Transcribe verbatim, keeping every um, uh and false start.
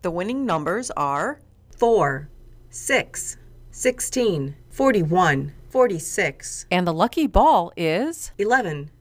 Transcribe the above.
The winning numbers are four, six, sixteen, forty-one, forty-six, and the lucky ball is eleven.